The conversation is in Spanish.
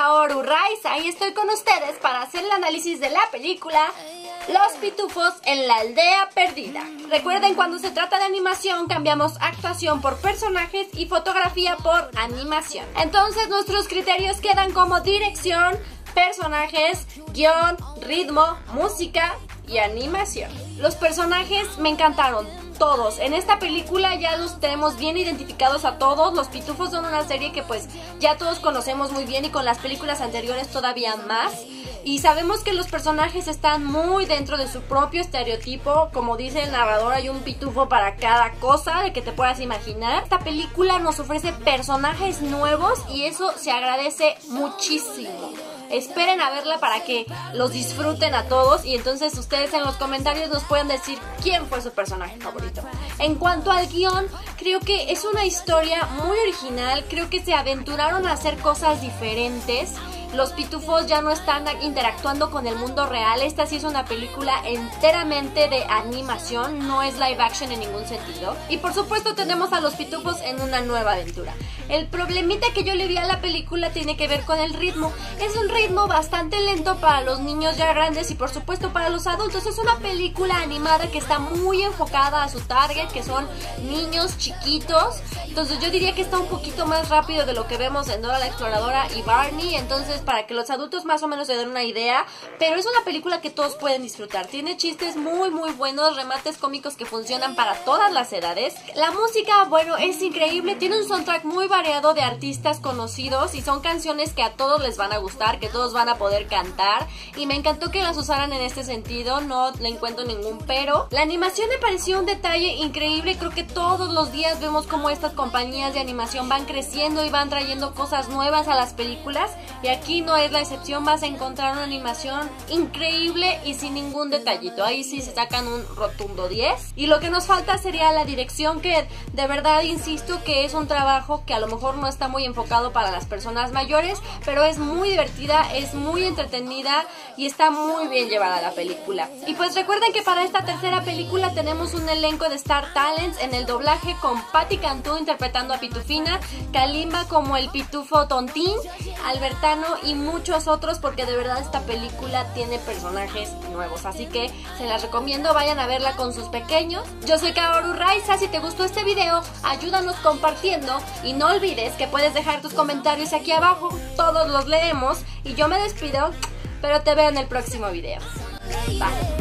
Kaoru Raiza y estoy con ustedes para hacer el análisis de la película Los Pitufos en la Aldea Perdida. Recuerden, cuando se trata de animación cambiamos actuación por personajes y fotografía por animación. Entonces nuestros criterios quedan como dirección, personajes, guión, ritmo, música y animación. Los personajes me encantaron, todos. En esta película ya los tenemos bien identificados a todos. Los Pitufos son una serie que pues ya todos conocemos muy bien y con las películas anteriores todavía más. Y sabemos que los personajes están muy dentro de su propio estereotipo. Como dice el narrador, hay un pitufo para cada cosa de que te puedas imaginar. Esta película nos ofrece personajes nuevos y eso se agradece muchísimo. Esperen a verla para que los disfruten a todos y entonces ustedes en los comentarios nos pueden decir quién fue su personaje favorito. En cuanto al guión, creo que es una historia muy original. Creo que se aventuraron a hacer cosas diferentes. Los pitufos ya no están interactuando con el mundo real. Esta sí es una película enteramente de animación, no es live action en ningún sentido. Y por supuesto tenemos a los pitufos en una nueva aventura. El problemita que yo le vi a la película tiene que ver con el ritmo. Es un ritmo bastante lento para los niños ya grandes y por supuesto para los adultos. Es una película animada que está muy enfocada a su target, que son niños chiquitos. Entonces yo diría que está un poquito más rápido de lo que vemos en Dora la Exploradora y Barney. Entonces, para que los adultos más o menos se den una idea, pero es una película que todos pueden disfrutar. Tiene chistes muy buenos, remates cómicos que funcionan para todas las edades. La música, bueno, es increíble. Tiene un soundtrack muy variado de artistas conocidos y son canciones que a todos les van a gustar, que todos van a poder cantar, y me encantó que las usaran en este sentido. No le encuentro ningún pero. La animación me pareció un detalle increíble. Creo que todos los días vemos cómo estas compañías de animación van creciendo y van trayendo cosas nuevas a las películas, y aquí no es la excepción. Vas a encontrar una animación increíble y sin ningún detallito. Ahí sí se sacan un rotundo 10. Y lo que nos falta sería la dirección, que de verdad insisto que es un trabajo que a lo mejor no está muy enfocado para las personas mayores, pero es muy divertida, es muy entretenida y está muy bien llevada la película. Y pues recuerden que para esta tercera película tenemos un elenco de Star Talents en el doblaje, con Patti Cantú interpretando a Pitufina, Kalimba como el pitufo tontín, Albertano y muchos otros, porque de verdad esta película tiene personajes nuevos, así que se las recomiendo, vayan a verla con sus pequeños. Yo soy Kaoru Raiza. Si te gustó este video, ayúdanos compartiendo y no olvides que puedes dejar tus comentarios aquí abajo, todos los leemos y yo me despido, pero te veo en el próximo video. Bye.